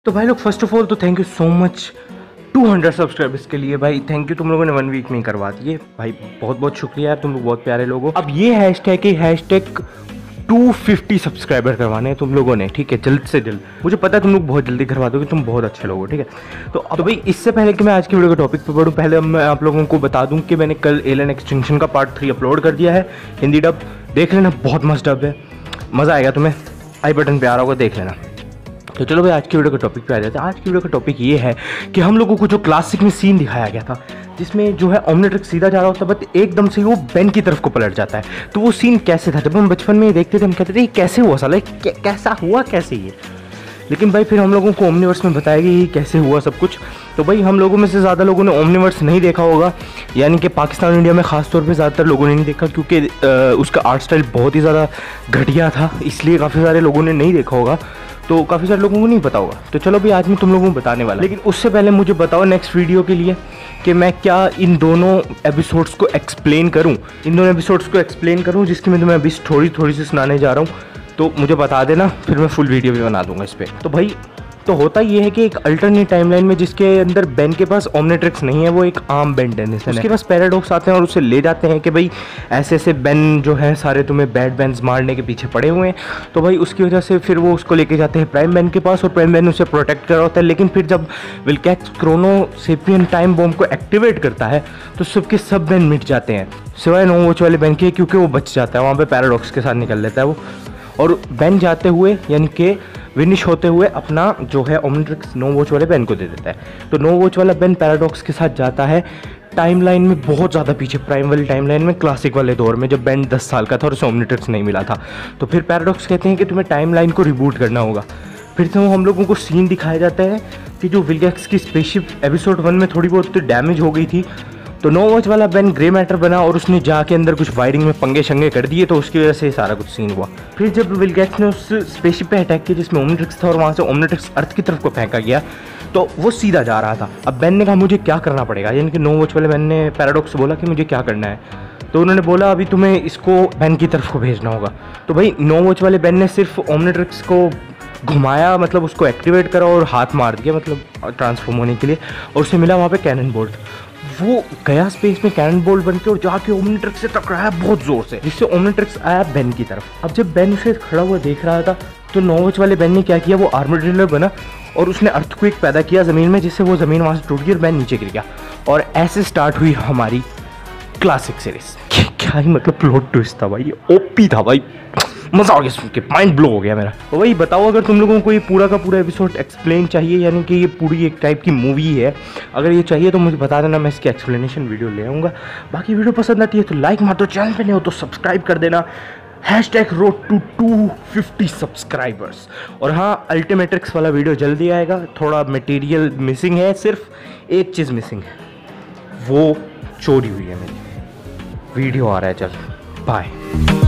तो भाई लोग फर्स्ट ऑफ ऑल तो thank you so much 200 subscribers के लिए भाई, थैंक यू। तुम लोगों ने 1 वीक में ही करवा दिए भाई, बहुत बहुत शुक्रिया यार, तुम लोग बहुत प्यारे लोग हो। अब ये हैशटैग है हैशटैग 250 सब्सक्राइबर करवाने हैं तुम लोगों ने, ठीक है, जल्द से जल्द। मुझे पता है तुम लोग बहुत जल्दी करवा दोगे, तुम बहुत अच्छे लोग हो, ठीक है। तो भाई इससे पहले कि मैं आज की वीडियो के टॉपिक पे बढ़ूँ, पहले मैं आप लोगों को बता दूं कि मैंने कल एलियन एक्सटिंक्शन का पार्ट 3 अपलोड कर दिया है, हिंदी डब। देख लेना, बहुत मस्त डब है, मज़ा आएगा तुम्हें। आई बटन पे आ रहा होगा, देख लेना। तो चलो भाई आज की वीडियो के टॉपिक पे आ जाते हैं। आज की वीडियो का टॉपिक ये है कि हम लोगों को जो क्लासिक में सीन दिखाया गया था, जिसमें जो है ओमनिट्रिक्स सीधा जा रहा होता है, बट एकदम से वो बेन की तरफ को पलट जाता है। तो वो सीन कैसे था? जब हम बचपन में देखते थे हम कहते थे ये कैसे हुआ साला, कैसा हुआ कैसे ये। लेकिन भाई फिर हम लोगों को ओमनिवर्स में बताया कि ये कैसे हुआ सब कुछ। तो भाई हम लोगों में से ज़्यादा लोगों ने ओमनिवर्स नहीं देखा होगा, यानी कि पाकिस्तान इंडिया में ख़ास तौर पे ज़्यादातर लोगों ने नहीं देखा, क्योंकि उसका आर्ट स्टाइल बहुत ही ज़्यादा घटिया था, इसलिए काफ़ी सारे लोगों ने नहीं देखा होगा। तो काफ़ी सारे लोगों को नहीं पता होगा। तो चलो भाई आज मैं तुम लोगों को बताने वाला, लेकिन उससे पहले मुझे बताओ नेक्स्ट वीडियो के लिए कि मैं क्या इन दोनों एपिसोड्स को एक्सप्लेन करूं, जिसकी मैं तुम्हें अभी थोड़ी सी सुनाने जा रहा हूं। तो मुझे बता देना, फिर मैं फुल वीडियो भी बना दूंगा इस पर। तो भाई तो होता ये है कि एक अल्टरनेट टाइमलाइन में जिसके अंदर बेन के पास ओमनिट्रिक्स नहीं है, वो एक आर्म बेन डेनिसन है, उसके पास पैराडॉक्स आते हैं और उसे ले जाते हैं कि भाई ऐसे ऐसे बेन जो है सारे तुम्हें बैड बेन्स मारने के पीछे पड़े हुए हैं। तो भाई उसकी वजह से फिर वो उसको लेके जाते हैं प्राइम बेन के पास, और प्राइम बेन उसे प्रोटेक्ट कर रहा होता है। लेकिन फिर जब विल्कैक्स क्रोनोसेपियन टाइम बॉम्ब को एक्टिवेट करता है तो सबके सब बेन मिट जाते हैं, सिवाय नो वॉच वाले बेन के, क्योंकि वो बच जाता है, वहाँ पर पैराडॉक्स के साथ निकल लेता है वो। और बेन जाते हुए यानी कि विनिश होते हुए अपना जो है ओमनिट्रिक्स नो वॉच वाले बेन को दे देता है। तो नो वॉच वाला बेन पैराडॉक्स के साथ जाता है टाइमलाइन में बहुत ज़्यादा पीछे, प्राइम वाली टाइमलाइन में, क्लासिक वाले दौर में, जब बेन 10 साल का था और उसे ओमनिट्रिक्स नहीं मिला था। तो फिर पैराडॉक्स कहते हैं कि तुम्हें टाइमलाइन को रिबूट करना होगा। फिर से हम लोगों को सीन दिखाया जाता है कि जो विल्कैक्स की स्पेसशिप एपिसोड 1 में थोड़ी बहुत डैमेज हो गई थी, तो नो वॉच वाला बेन ग्रे मैटर बना और उसने जाके अंदर कुछ वायरिंग में पंगे शंगे कर दिए, तो उसकी वजह से सारा कुछ सीन हुआ। फिर जब विल्कैक्स ने उस स्पेसशिप पे अटैक किया जिसमें ओमनिट्रिक्स था और वहाँ से ओमनिट्रिक्स अर्थ की तरफ को फेंका गया, तो वो सीधा जा रहा था। अब बेन ने कहा मुझे क्या करना पड़ेगा, यानी कि नो वॉच वाले बेन ने पैराडॉक्स से बोला कि मुझे क्या करना है। तो उन्होंने बोला अभी तुम्हें इसको बेन की तरफ को भेजना होगा। तो भाई नो वॉच वाले बेन ने सिर्फ ओमनिट्रिक्स को घुमाया, मतलब उसको एक्टिवेट करा और हाथ मार दिया, मतलब ट्रांसफॉर्म होने के लिए, और उसे मिला वहाँ पे कैनन बोल्ट। वो गया स्पेस में कैनन बोल्ट बन के और जाके ओमनिट्रिक्स से टकराया बहुत जोर से, जिससे ओमनिट्रिक्स आया बेन की तरफ। अब जब बेन उसे खड़ा हुआ देख रहा था तो नो वॉच वाले बेन ने क्या किया, वो आर्मर ड्रिलर बना और उसने अर्थक्वेक पैदा किया ज़मीन में, जिससे वो ज़मीन वहाँ से टूट गई और बेन नीचे गिर गया। और ऐसे स्टार्ट हुई हमारी क्लासिक सीरीज। क्या ही मतलब प्लॉट ट्विस्ट था भाई, ओपी था भाई, मज़ा आ गया सुन के, माइंड ब्लो हो गया मेरा। तो वही बताओ, अगर तुम लोगों को ये पूरा का पूरा एपिसोड एक्सप्लेन चाहिए, यानी कि ये पूरी एक टाइप की मूवी है, अगर ये चाहिए तो मुझे बता देना, मैं इसकी एक्सप्लेनेशन वीडियो ले आऊँगा। बाकी वीडियो पसंद आती है तो लाइक मार दो, चैनल पे नहीं हो तो सब्सक्राइब कर देना। #road to 250 subscribers. और हाँ, अल्टीमेट्रिक्स वाला वीडियो जल्दी आएगा, थोड़ा मटेरियल मिसिंग है, सिर्फ एक चीज़ मिसिंग है, वो चोरी हुई है मेरी। वीडियो आ रहा है, चल बाय।